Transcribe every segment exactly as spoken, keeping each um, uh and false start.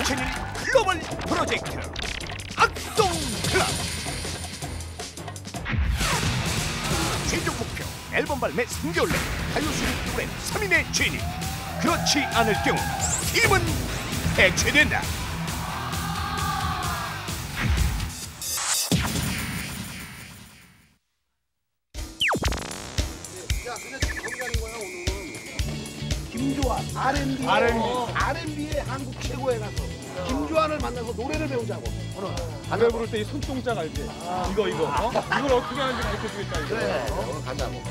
펼쳐질 글로벌 프로젝트 악동 클럽. 최종 목표 앨범 발매 삼 개월 내 가요순위 프로그램 삼 인의 진입. 그렇지 않을 경우 팀은 해체된다. 김주환 알앤비 알앤비의 한국 최고의 가수 김주환을 만나서 노래를 배우자고. 오늘 노래 부를 때 이 손동작 알지? 아. 이거 이거 어? 이걸 어떻게 하는지 가르쳐주겠다 이거. 그래 오늘 가자고.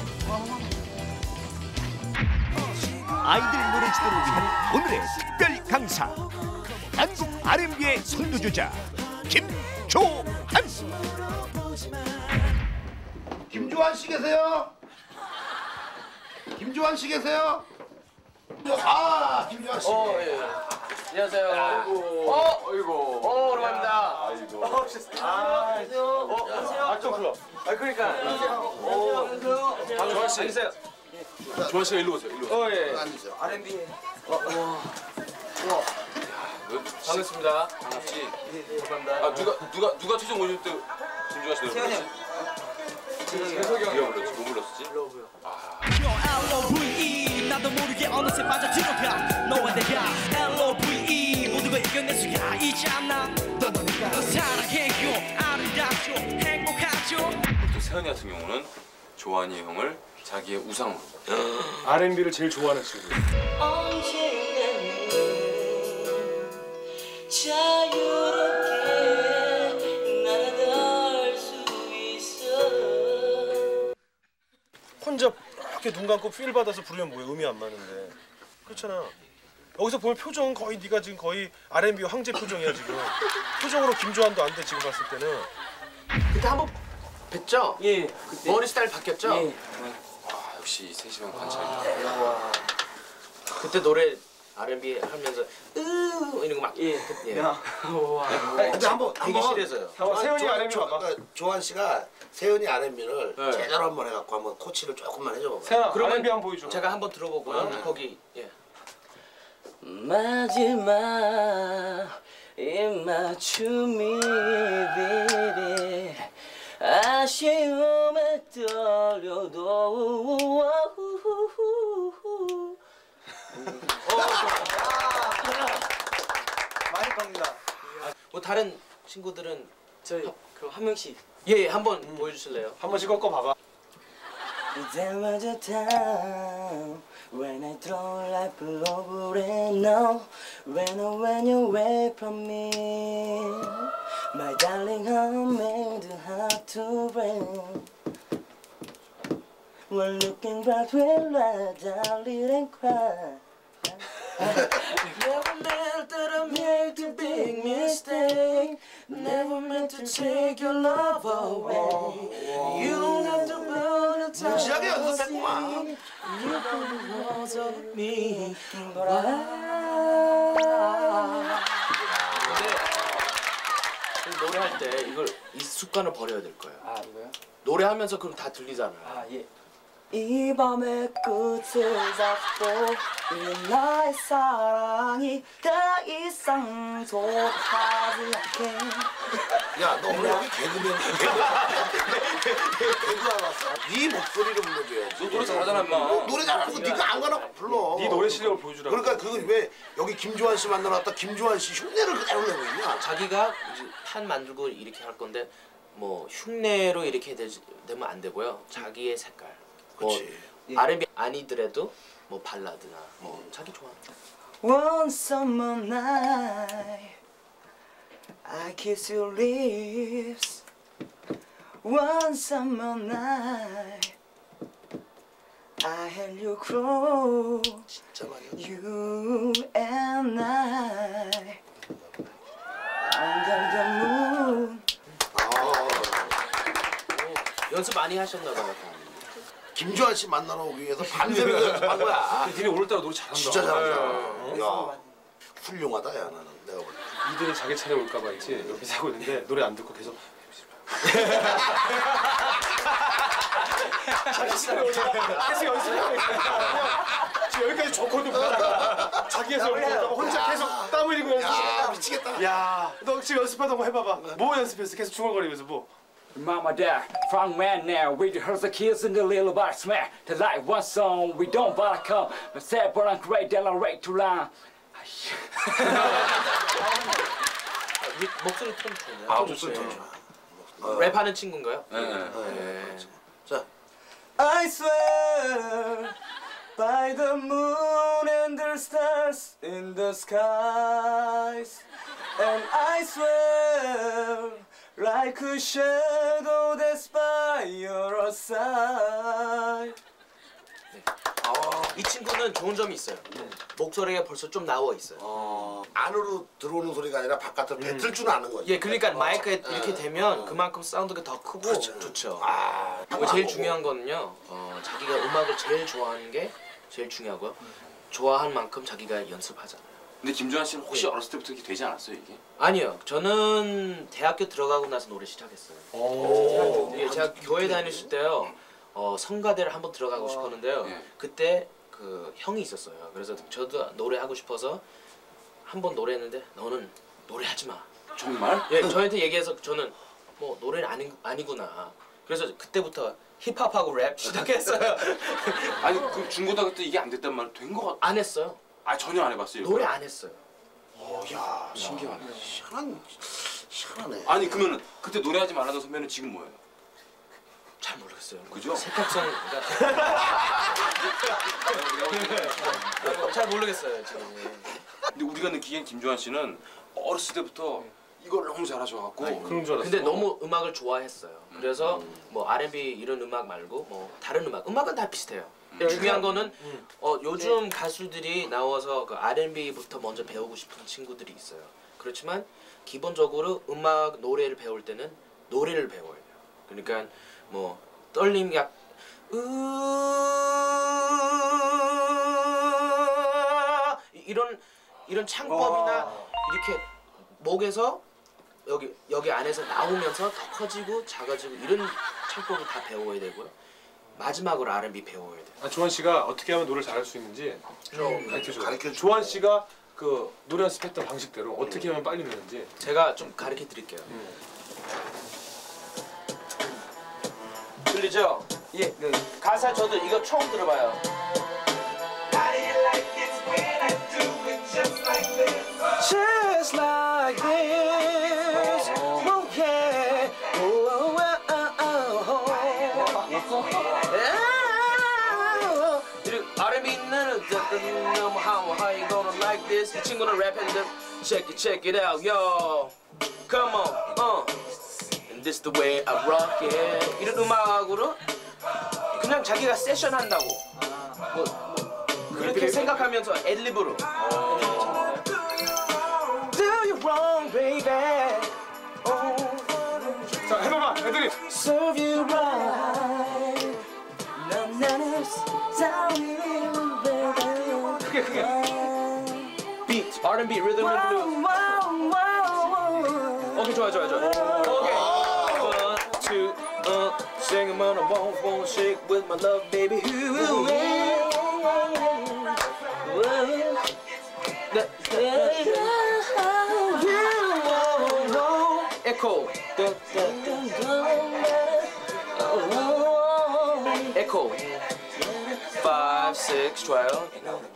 아이들 노래 지도를 위한 오늘의 특별 강사, 한국 알앤비의 선두주자 김조한. 김주환 씨 계세요? 김주환 씨 계세요? 아, 김주환 씨. 어, 예. 안녕하세요. 아이고. 어, 아이고. 어, 오랜만입니다. 아이고. 어, 아, 안녕하세요. 어, 안녕하세요. 악동 클럽. 아, 그러니까. 안녕하세요. 어, 안녕하세요. 조한 씨. 앉으세요. 조한 씨가 일로 오세요. 일로 오세요. 어, 예. 앉으세요. 알앤비. 어, 와. 우와. 반갑습니다. 반갑지. 감사합니다. 아, 누가 누가 누가 최종 오실 때 김주환 씨 노래 불렀지? 세석이 형이 불렀지. 뭐 불렀었지? 러브요. 아. 엘오브이 나도 모르게 어느새 빠져들어가 너와 내가 엘오브이 모두가 이겨낼 수가 있지 않나. 너 사랑해요 아름답죠 행복하죠. 또 세연이 같은 경우는 조한이 형을 자기의 우상으로 알앤비를 제일 좋아하는 친구. 자유롭게 날아갈 수 있어. 혼자 이렇게 눈 감고 필 받아서 부르면 뭐야? 음이 안 맞는데. 그렇잖아. 여기서 보면 표정은 거의 네가 지금 거의 알앤비 황제 표정이야 지금. 표정으로 김조한도 안 돼 지금 봤을 때는. 그때 한번 뵀죠? 예. 그때. 머리 스타일 바뀌었죠? 예. 아 역시 세시면 관찰이다. 와. 그때 노래 알앤비 하면서 으 이런 거 막. 예. 예. 야. 와. 근데 한번 대기실에서요. 한번 세연이 알앤비 봐봐. 그러니까 조한 씨가 세연이 알앤비를 네. 제대로 한번 해갖고 한번 코치를 조금만 해줘봐. 세연아, 그러면 알앤비 한번 보여줘. 제가 한번 들어보고요. 네. 거기 예. 마지막 입맞춤이 비리 아쉬움에 떨려도 많이 갑니다. 뭐 다른 친구들은 저희 그럼 한 명씩 예, 예 한번 음. 보여주실래요? 한 번씩 꺾어 봐봐. There was a time when I throw life over and now when I went away from me my darling I made it hard to rain when looking back when I darling and cry Never meant that I made a big mistake Never meant to take your love away You don't have to burn a time 무지하게 연습했구만. You put the walls of me But I 근데 노래할 때 이걸 이 습관을 버려야 될 거예요. 아 이거요? 노래하면서 그럼 다 들리잖아요. 아 예. 이 밤의 끝을 잡고 이 나의 사랑이 더 이상 소하지 않게 야, 너 오늘 여기 개그맨 개그 안 왔어? 네 목소리를 불러줘야지. 너 노래 잘하잖아 인마. 너 노래 잘하고 네가 안 가나 불러. 네 노래 실력을 보여주라고. 그러니까 그건 왜 여기 김주환 씨 만나놨다 김주환 씨 흉내를 그대로 내고 있냐? 자기가 이제 판 만들고 이렇게 할 건데 뭐 흉내로 이렇게 되지, 되면 안 되고요. 자기의 색깔. 뭐 그치. 알앤비 아니더라도 뭐 발라드나 뭐 자기 좋아하는. One summer night I kiss your lips One summer night I held you close 진짜 많이 You and I Under the moon 아, 연습 많이 하셨나 봐요. 김주환 씨 만나러 오기 위해서 밤새면서 연습한 거야. 니네 오늘따라 노래 잘한다. 진짜 잘한다. 네. 야, 훌륭하다 야 나는 내가 볼 때. 이들이 자기 차례 올까봐 있지. 여기서 하고 있는데 노래 안 듣고 계속. 자기 차례 올까봐 계속 연습하고 있어. 지금 여기까지 좋거든. 자기 해서 올까봐 혼자 계속 땀 흘리고 연습. 야 미치겠다. 야, 너 지금 연습하던 거 해봐봐. 뭐 연습했어? 계속 중얼거리면서 뭐? Mama dad, front man now. We rehearse the kids in the little bar smack. The like one song, we don't bother come. But sad but I'm great, they'll rate to line. 목소리 톤 좋네요. 아, 목소리 톤 좋아. 랩하는 친구인가요? 네. 네. 자, I swear by the moon and the stars in the skies, and I swear like a shadow that's by your side. 이 친구는 좋은 점이 있어요. 목소리가 벌써 좀 나와 있어요. 어, 안으로 들어오는 소리가 아니라 바깥으로 뱉을 줄 아는 거지. 예, 그러니까 마이크에 이렇게 되면 그만큼 사운드가 더 크고 그렇죠. 좋죠. 아, 그리고 제일 중요한 거는요, 어, 자기가 음악을 제일 좋아하는 게 제일 중요하고요. 좋아하는 만큼 자기가 연습하잖아요. 근데 김주환 씨는 혹시 어렸을 때부터 이렇게 되지 않았어요 이게? 아니요, 저는 대학교 들어가고 나서 노래 시작했어요. 예, 제가 교회 다녔을 때요, 어, 성가대를 한번 들어가고 싶었는데요. 예. 그때 그 형이 있었어요. 그래서 저도 노래하고 싶어서 한 번 노래했는데 너는 노래하지 마. 정말? 예, 저한테 얘기해서 저는 뭐 노래는 아니, 아니구나. 그래서 그때부터 힙합하고 랩 시작했어요. 아니 그 중고등학교 때 이게 안 됐단 말 된 거 같... 안 했어요. 아 전혀 안 해봤어요. 노래 안 했어요. 야, 신기하네. 희한한, 희한하네. 아니 그러면은 그때 노래하지 말라던 선배는 지금 뭐예요? 잘 모르겠어요. 그죠? 색깔성 잘 모르겠어요 지금. 근데 우리가 느끼기엔 김주환 씨는 어렸을 때부터 이걸 너무 잘하셔갖고 그런 줄 알았어. 근데 너무 음악을 좋아했어요. 그래서 뭐 알앤비 이런 음악 말고 뭐 다른 음악, 음악은 다 비슷해요. 중요한 거는 어, 요즘 가수들이 나와서 그 알앤비부터 먼저 배우고 싶은 친구들이 있어요. 그렇지만 기본적으로 음악 노래를 배울 때는 노래를 배워야 돼요. 그러니까 뭐 떨림 약 이런 이런 창법이나 이렇게 목에서 여기 여기 안에서 나오면서 더 커지고 작아지고 이런 창법을 다 배워야 되고요. 마지막으로 알앤비 배워야 돼요. 아, 조한 씨가 어떻게 하면 노래를 잘할 수 있는지 좀 가르쳐줘요. 가르쳐줘. 조한 씨가 그 노래 연습했던 방식대로 어떻게 하면 빨리 되는지. 제가 좀 가르쳐 드릴게요. 들리죠? 예. 네. 가사 저도 이거 처음 들어봐요. Just like this, oh yeah, oh, oh, oh, oh. 이렇게 알앤비는 너무 how how you gonna like this? 이 친구는 랩했는데 check it check it out yo, come on, uh, and this the way I rock it. 이런 음악으로 그냥 자기가 세션 한다고. 뭐, 뭐 그렇게 생각하면서 애드립으로. Do you wrong, baby? Oh, 자, 해봐봐, 애들이. serve you right. 나는 싸움이 baby. 크게 크게. Beat, 알앤비, rhythm and blues. Wow, wow, wow. 오케이 좋아 좋아 좋아. 오케이. One, two, uh, sing 'em on a won't won't shake with my love, baby. Ooh, yeah. Echo. Echo. Five, six, twelve.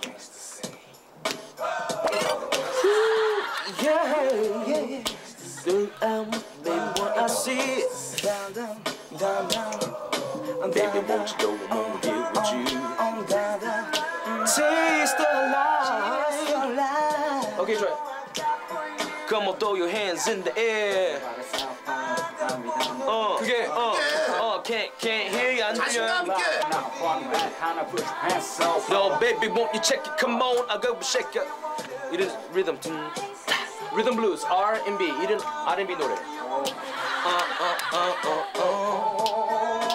Yeah, yeah, yeah. Do I, baby, what I see? Down, down, down, down. Baby, won't you go? I wanna get with you. On down, down. Taste the light. Okay, try. Come on, throw your hands in the air. 어, 그게 어, 어, can't can't hear you 안 자신감 들려. 있게. No, baby, won't you check it? Come on, I go shake it. 이런 rhythm, rhythm blues, R and B 이런 알앤비 노래. 어, 어, 어, 어, 어.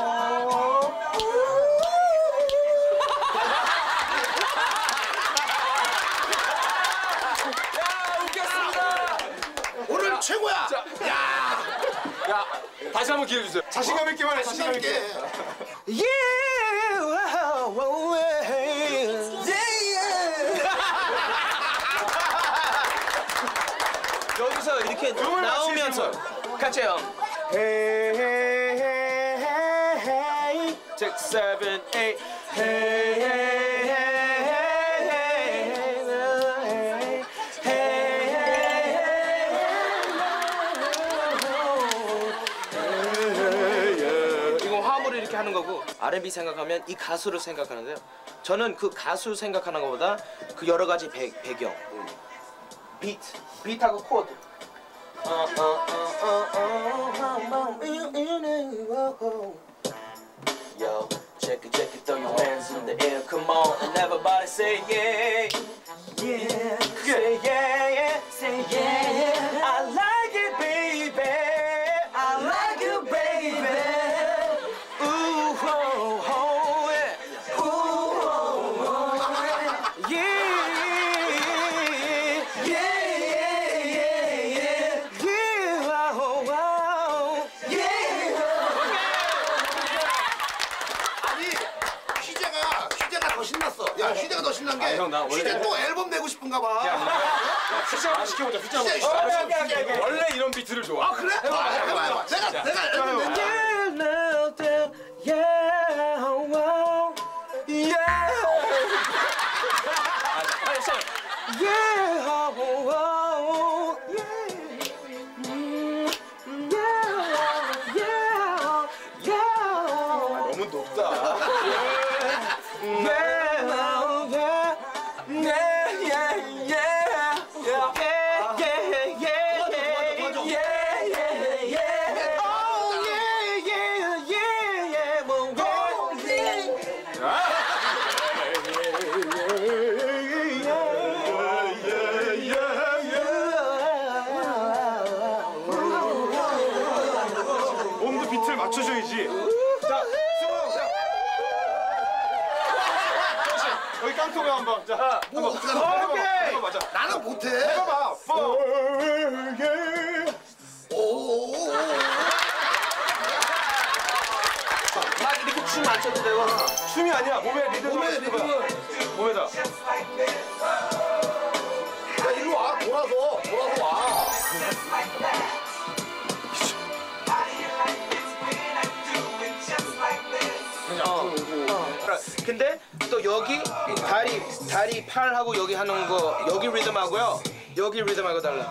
오늘 최고야. 야, 야, 다시 한번 기회 주세요. 자신감 있게 말해, 자신감 자신감 있게. 있게. Yeah, wow, wow, yeah, yeah. 연, 여기서 이렇게 나오면서 같이 해요. Hey, hey, hey, hey, hey. Six, seven, eight. Hey, hey, hey, hey, hey, hey, hey, hey. 이거 화음으로 이렇게 하는 거고 알앤비 생각하면 이 가수를 생각하는데요. 저는 그 가수 생각하는 것보다 그 여러 가지 배, 배경, 비트, 비트하고 코드. 어, 어, 어, 어, 어, Yo, check it, check it, throw your hands in the air, come on, and everybody say yeah, yeah, say yeah, yeah, say yeah. I like it, baby, I like it, baby. Ooh, oh, oh, yeah, ooh, oh, oh, yeah, yeah, yeah, yeah, yeah, oh, oh, yeah. 아니 휘재가 휘재가 더 신났어. 야 휘재가 더 신난 게 아, 형, 나 원래- 휘재 또 앨범 내고 싶은가 봐. 피자 한번 시켜보자. 피자 한번. 휘재, 아, 휘재, 휘재, 휘재. 원래 이런 비트를 좋아. 아 그래? 해봐 해봐 해봐. 내가 내가 앨범 낸다. 너무 높다. 몸도 비트를 맞춰줘야지. 자, 수영, 자. 여기 깡통에 한번. 자, 뭐 한번. 어떻게 하는 거야? 해봐, 해봐, 자. 나는 못해. 해봐봐. 오오오. 막 이렇게 춤 안 춰도 되고. 춤이 아니야. 몸에 리듬을 몸에 맞추는 거야. 리듬을. 몸에다. 야 일로 와 돌아서 돌아서 와. 어. 근데 또 여기 다리 다리 팔하고 여기 하는 거 여기 리듬하고요. 여기 리듬하고 달라.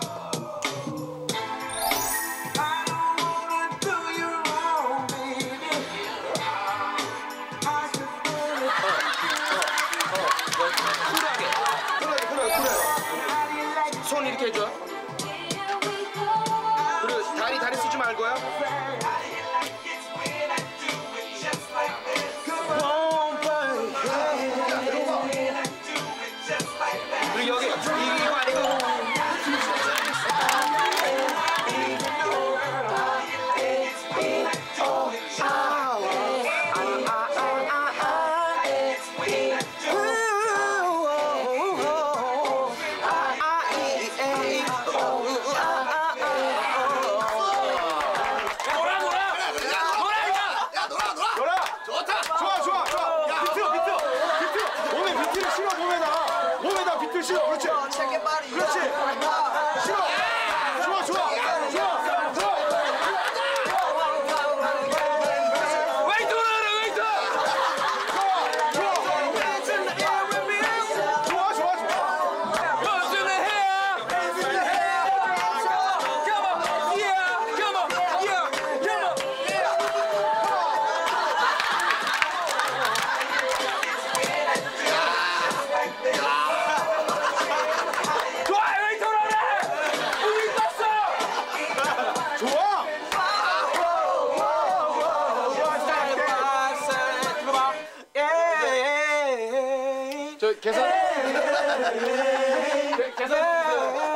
쿨하게. 쿨하게 쿨하게 쿨하게. 손 이렇게 해줘. 그리고 다리 다리 쓰지 말고요. 그리고 여기 이- 이거 아니고 야 놀아 놀아. 놀아. 좋다. 좋아, 좋아, 좋아. 야, 비트, 비트, 비트. 몸에 비트를 실어, 몸에다. 몸에다 비트를 실어. 그렇지. 그렇지. 실어. 좋아, 좋아. 좋아, 좋아. 웨이트 올라가라 웨이트. 좋아, 좋아, 좋아. What's in the hair? What's in the hair? Come on, yeah, come on, yeah, come on, 좋아, 웨이트 올라가라. 우리 떴어. 좋아. 저 계산. 계- 계산.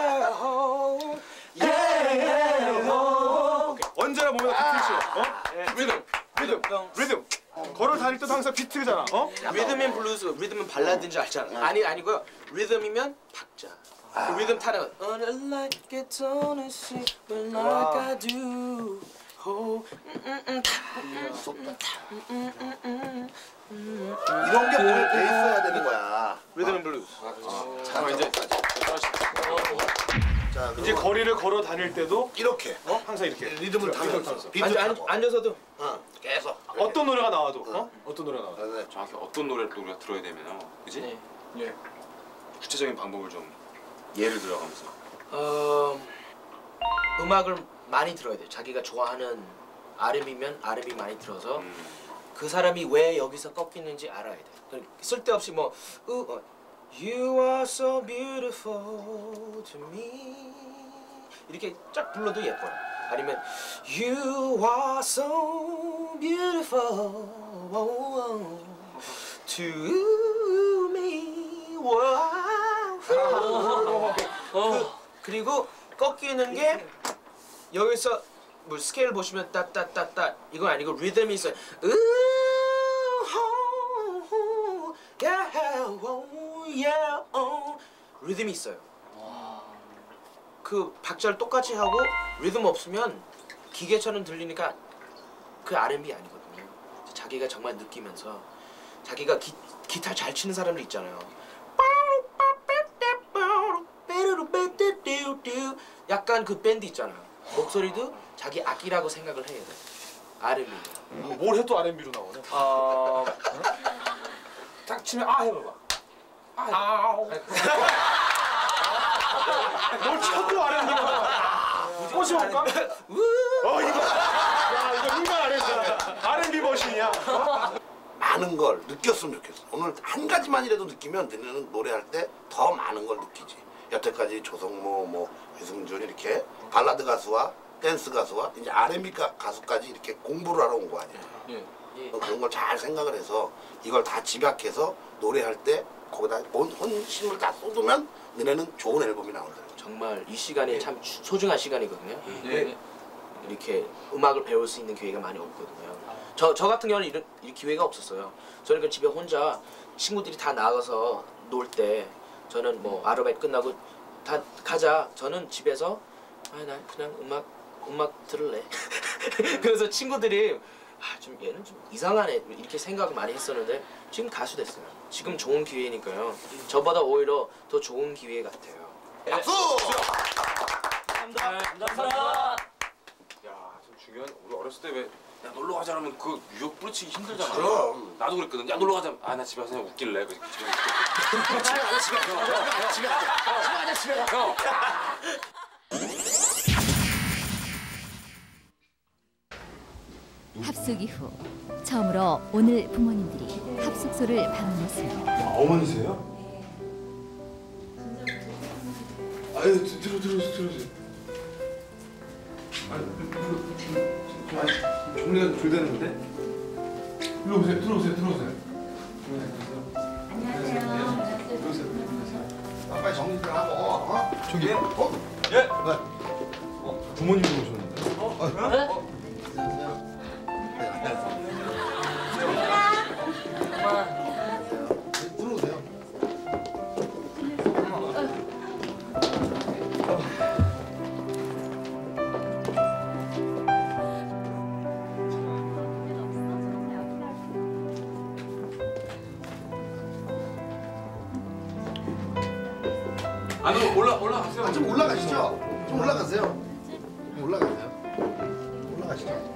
언제나 몸에다 비트를 실어. 어? 리듬, 리듬, 리듬. 걸어 다닐 때도 항상 비트잖아. 어? 리듬은 블루스, 리듬은 발라드인 줄 알잖아. 아니 아니고요. 리듬이면 박자. 그 리듬 타는 거. On a light gets on a sea, when like I do. Oh, 음, 음, 음, 음, 음, 음, 음. 이런 게 몸에 배 있어야 되는 거야. 리듬 블루스. 어, 이제 자 자, 이제 그러면 거리를 걸어 다닐 때도 이렇게 어? 항상 이렇게 리듬을 타면서 비트 앉아, 앉, 타고 앉아서도 어, 계속 어떤 노래가 나와도 어? 어떤 노래가 나와도 네. 정확히 어떤 노래를 또 우리가 들어야 되면요, 그지? 네. 예. 구체적인 방법을 좀 예를 들어가면서. 어, 음악을 많이 들어야 돼요. 자기가 좋아하는 알엠비면 알엠비 많이 들어서 음. 그 사람이 왜 여기서 꺾이는지 알아야 돼. 그러니까 쓸데없이 뭐 으, 어, You are so beautiful to me 이렇게 쫙 불러도 예뻐요. 아니면 You are so beautiful to me. wow. 그, 그리고 꺾이는 게 여기서 뭐 스케일 보시면 따따따따 이거 아니고 리듬이 있어요. 으호호, yeah, oh, yeah, oh. 리듬이 있어요. 그 박자를 똑같이 하고 리듬 없으면 기계처럼 들리니까 그 알엠비 아니거든요. 자기가 정말 느끼면서 자기가 기, 기타 잘 치는 사람들 있잖아요. 약간 그 밴드 있잖아요. 목소리도 자기 악기라고 생각을 해야 돼. 알엠비. 뭘 해도 알엠비로 나오네. 어... 딱 치면 아 해봐봐. 아우. 뭘 쳐도 알엠비로 나와. 꼬셔볼까? 어 이거 야 이거 일반 알엠비야. 알엠비 머신이야. 어? 많은 걸 느꼈으면 좋겠어. 오늘 한 가지만이라도 느끼면 너네는 노래할 때 더 많은 걸 느끼지. 여태까지 조성모, 뭐 배승준 이렇게 발라드 가수와 댄스 가수와 이제 알엠비 가수까지 이렇게 공부를 하러 온 거 아니야. 예. 예. 그런 걸 잘 생각을 해서 이걸 다 집약해서 노래할 때 거기다 온 혼심을 다 쏟으면 너네는 좋은 앨범이 나온다. 정말 이 시간이 참 소중한 시간이거든요. 네. 이렇게 음악을 배울 수 있는 기회가 많이 없거든요. 저, 저 같은 경우는 이런, 이런 기회가 없었어요. 저는 그 집에 혼자 친구들이 다 나가서 놀 때 저는 뭐 아르바이트 끝나고 다 가자. 저는 집에서 아, 난 그냥 음악 음악 들을래. 그래서 친구들이 아, 좀 얘는 좀 이상하네 이렇게 생각을 많이 했었는데 지금 가수 됐어요. 지금 좋은 기회니까요. 저보다 오히려 더 좋은 기회 같아요. 박수! 감사합니다. 야, 좀 중요한. 우리 어렸을 때 왜 야 놀러 가자 하면 그 유혹 뿌리치기 힘들잖아. 그럼. 나도 그랬거든. 야 놀러 가자. 아 나 집에 가서 그냥 웃길래. 그래서 집에 가서 집에 가자, 집에 가자. 집에 가자, 집에 가자. 형. 합숙 이후 처음으로 오늘 부모님들이 합숙소를 방문했습니다. 어머니세요? 아유 들어 들어 들어주세요. 아 정리가 덜 되는데? 일로 오세요. 들어오세요. 들어오세요. 안녕하세요. 들어오세요. 빨리 정리 좀 하고. 어? 저기. 어? 예. 네. 어, 부모님도 오셨는데. 어? 어? 들어오세요. 안으로 올라 올라가세요. 아, 좀 올라가시죠. 좀 올라가세요. 좀 올라가세요. 올라가시죠.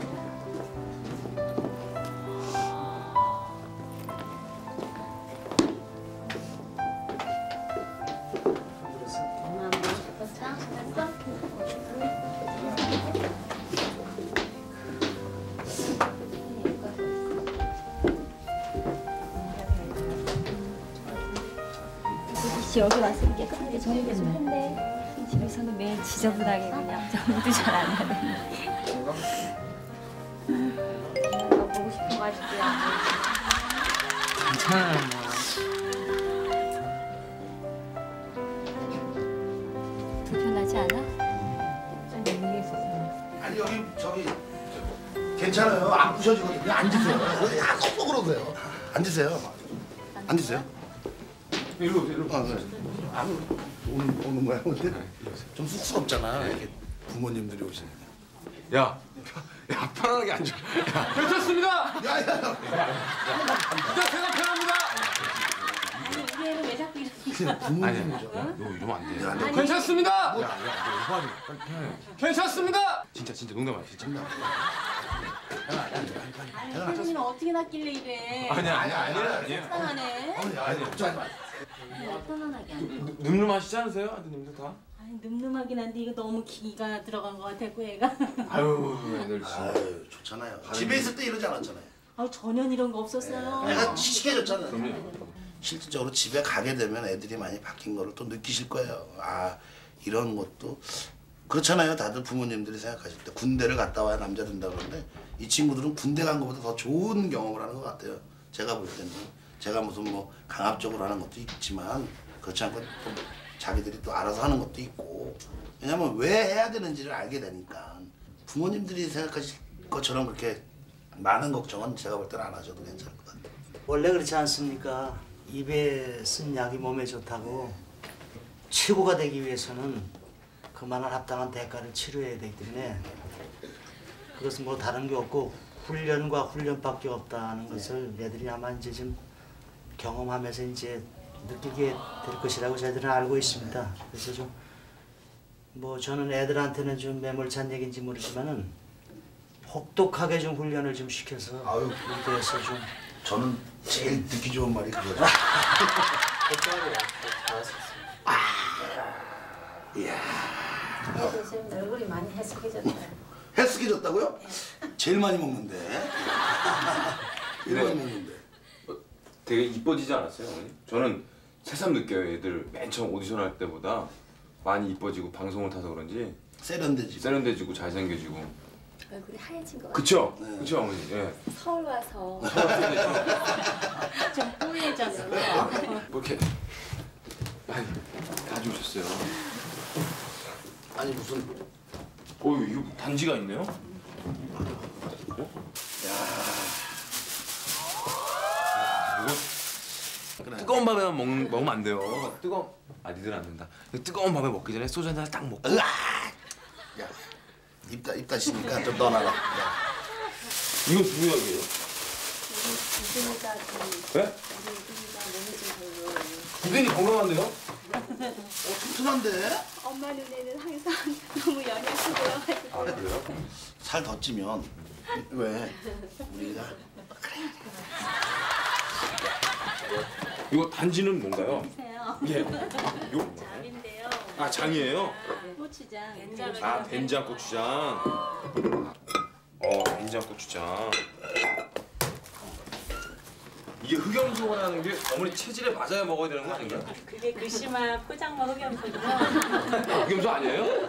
여기 와서 깨끗하게 정리도 좀 했네. 집에서는 매일 지저분하게 그냥 정리도 잘 안 하네. 너 보고 싶어가지고. 괜찮아요. 불편하지 않아? 좀 예민해 있어서. 아니 여기 저기 괜찮아요. 안 부셔지거든요. 앉으세요. 야, 꼭 그러세요. 앉으세요. 앉으세요. 일로 오세요. 일로. 아, 그래. 안 오는 오는 거야. 근데 좀 쑥스럽잖아. 이렇게 부모님들이 오시는. 야, 야 편안하게 앉아. 야. 괜찮습니다. 야야. 진짜 제가 편합니다. 우리 애는 왜 자꾸 이렇게 그냥 부모님이죠. 너 이러면 안 돼. 야, 너 괜찮습니다. 야, 야, 너 오바지. 괜찮습니다. 진짜 진짜 농담 아니야, 진짜. 아니 선생님은 어떻게 났길래 이래? 아니야, 아니야, 아니야, 아니야. 속상하네. 아니, 걱정하지 마. 편안하게 안 돼. 늠름하시지 않으세요, 아드님들 다? 아니 늠름하긴 한데 이거 너무 기가 들어간 것 같았고 얘가. 아유, 애들 진짜. 아유, 좋잖아요. 집에 있을 때 이러지 않았잖아요. 아 전혀 이런 거 없었어요. 내가 시켜줬잖아요. 실질적으로 집에 가게 되면 애들이 많이 바뀐 거를 또 느끼실 거예요. 아, 이런 것도 그렇잖아요. 다들 부모님들이 생각하실 때 군대를 갔다 와야 남자 된다 그러는데 이 친구들은 군대 간 것보다 더 좋은 경험을 하는 것 같아요. 제가 볼 때는 제가 무슨 뭐 강압적으로 하는 것도 있지만 그렇지 않고 또 자기들이 또 알아서 하는 것도 있고 왜냐면 왜 해야 되는지를 알게 되니까 부모님들이 생각하실 것처럼 그렇게 많은 걱정은 제가 볼 때는 안 하셔도 괜찮을 것 같아요. 원래 그렇지 않습니까? 입에 쓴 약이 몸에 좋다고 최고가 되기 위해서는 그만한 합당한 대가를 치료해야 되기 때문에 그것은 뭐 다른 게 없고 훈련과 훈련밖에 없다는 것을 애들이 아마 이제 좀 경험하면서 이제 느끼게 될 것이라고 저희들은 알고 있습니다. 그래서 좀 뭐 저는 애들한테는 좀 매몰찬 얘기인지 모르지만은 혹독하게 좀 훈련을 좀 시켜서 아유, 무대에서 좀 저는 제일 듣기 좋은 말이 그거죠. 아, 이야. 애들 지금 얼굴이 많이 해숙해졌다. 헬스케졌다고요? 제일 많이 먹는데. 제일 많이 먹는데. 되게 이뻐지지 않았어요, 어머니? 저는 새삼 느껴요. 애들 맨 처음 오디션 할 때보다 많이 이뻐지고 방송을 타서 그런지 세련되지고 세련되지고 잘생겨지고. 얼굴이 하얘진 것 같아요. 그쵸? 네. 그쵸, 어머니? 예. 서울 와서 좀 뽀얘졌어. 뭐 이렇게 많이 가져오셨어요. 아니 무슨 어 이거 단지가 있네요? 이거 뜨거운 밥에 먹, 먹으면 안 돼요. 뜨거운 아 니들 안 된다. 뜨거운 밥에 먹기 전에 소주 한 잔 딱 먹고. 으아! 야, 입다 입다 시니까 좀 넣어놔라. 야. 이건 누구 약이에요? 이분이가 네? 이분이가 몸이 좀 별로. 부대니 건강한데요? 어, 튼튼한데? 엄마 눈에는 항상 너무 연약해 보여가지고. 아 그래요? 살 더 찌면 왜 우리가 이거 단지는 뭔가요? 보세요. 예. 요? 장인데요. 아 장이에요? 고추장. 된장을 아 된장 고추장. 어 된장 고추장. 이게 흑염소라는 게 어머니 체질에 맞아야 먹어야 되는 거 아닌가요? 그게 글씨만 포장만 흑염소죠. 흑염소 아니에요?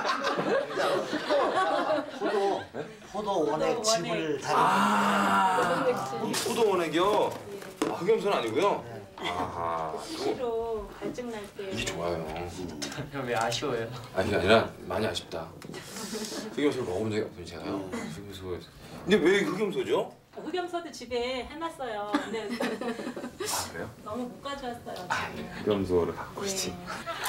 포도 포도 원액 즙을 다루는 아 포도 원액이요? 아, 흑염소는 아니고요? 아하. 수시로 갈증 날 때. 이게 좋아요. 형 왜 아쉬워요? 아니 그게 아니라 많이 아쉽다. 흑염소를 먹어본 적이 없어요 제가요. 흑염소. 근데 왜 흑염소죠? 흑염소도 집에 해놨어요. 근데 아 그래요? 너무 못 가져왔어요. 흑염소를 갖고 있지. 네.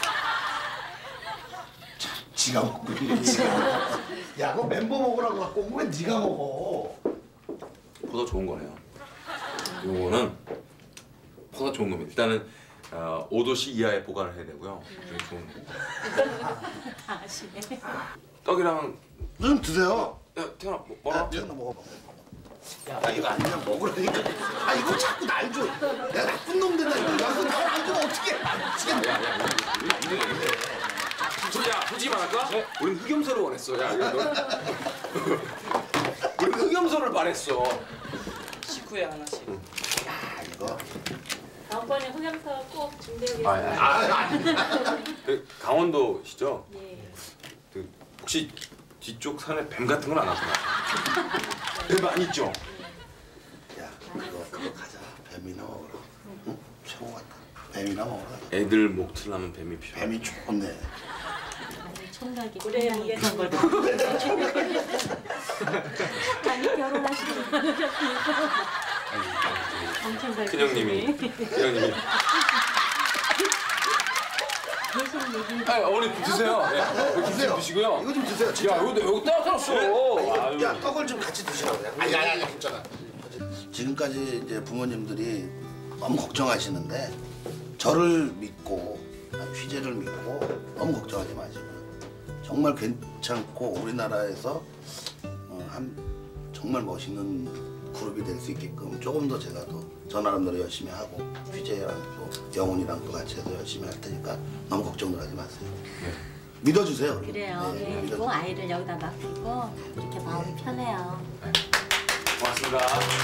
지가 먹고 있는 지가. 야, 그거 멤버 먹으라고 갖고 온 거 왜 네가 먹어? 포도 좋은 거네요. 요거는 포도 좋은 겁니다. 일단은 어, 오 도씨 이하에 보관을 해야 되고요. 되게 좋은 거. 다 아시네. 떡이랑 좀 드세요. 야 태연아 뭐, 뭐라? 야, 태연아 먹어봐. 야, 이거 아니면 먹으라니까. 아, 이거 자꾸 날 줘. 내가 나쁜 놈 된다. 이거 날안 주면 어떻게? 미치겠네. 야, 솔직히 말할까? 네? 우린 흑염소를 원했어. 야, 야, 너. 우린 흑염소를 바랬어. 식후에 하나씩. 야, 이거. 다음번에 흑염소 꼭 준비하겠습니다. 아, 아, 아. 그 강원도시죠? 예. 그 혹시 뒤쪽 산에 뱀 같은 건 안 왔구나. 뱀 많이 있죠? 야, 그거 그거 가자. 뱀이나 먹으라. 응? 최고 같다. 뱀이나 먹으라. 애들 목 틀려면 뱀이 필요해. 뱀이 좋네. 총각이 그래 이런 걸 아니 결혼하시는 분 엄청 잘 큰형님이 큰형님이 계신 얘기 아 어머니 드세요. 네. 드세요. 드시고요. 이거 좀 드세요. 진짜. 야 이거 여기 따뜻했어. 아유. 야, 떡을 좀 같이 드시라고 그래. 아니, 아니, 아니, 괜찮아. 지금까지 이제 부모님들이 너무 걱정하시는데 저를 믿고 휘재를 믿고 너무 걱정하지 마시고 정말 괜찮고 우리나라에서 어, 한 정말 멋있는 그룹이 될 수 있게끔 조금 더 제가 더 저 나름대로 열심히 하고 휘재랑 또 영훈이랑 또 같이 해서 열심히 할 테니까 너무 걱정들 하지 마세요. 믿어주세요. 그래요. 네, 그리고 믿어주세요. 아이를 여기다 맡기고 이렇게 마음이 편해요. 고맙습니다.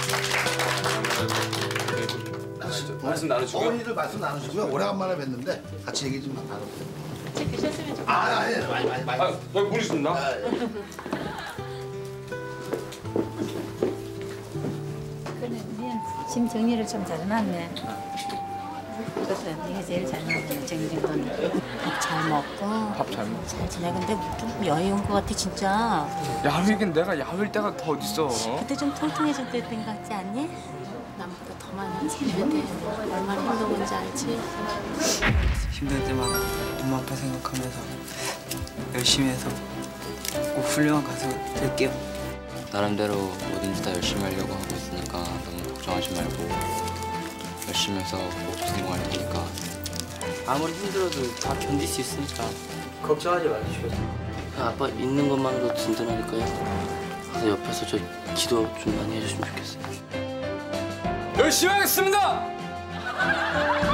말씀 나누시고요. 어머니들 말씀 나누시고요. 오래간만에 뵀는데 같이 얘기 좀 나눠보세요. 같이 드셨으면 좋겠어요. 아, 아니, 많이, 많이, 많이. 아, 여기 물 있습니다. 아, 예. 짐 정리를 좀 잘 해놨네. 그래서 네가 제일 잘 해놨네, 정리된 거는. 밥 잘 먹고 밥 잘 먹고 잘 지내. 근데 좀 여유 온 것 같아 진짜. 야외긴 내가 야외일 때가 더 어딨어. 그때 좀 통통해졌을 땐 것 같지 않니? 남보다 더 많이 살려야 돼. 얼마나 힘든 건지 알지? 힘들 때마다 엄마 아빠 생각하면서 열심히 해서 꼭 훌륭한 가수 될게요. 나름대로 뭐든지 다 열심히 하려고 하고 있으니까 너무 걱정하지 말고 열심히 해서 꼭 성공할 테니까. 아무리 힘들어도 다 견딜 수 있으니까 걱정하지 마시고. 아빠 있는 것만으로도 든든하니까요. 그래서 옆에서 저 기도 좀 많이 해주시면 좋겠어요. 열심히 하겠습니다.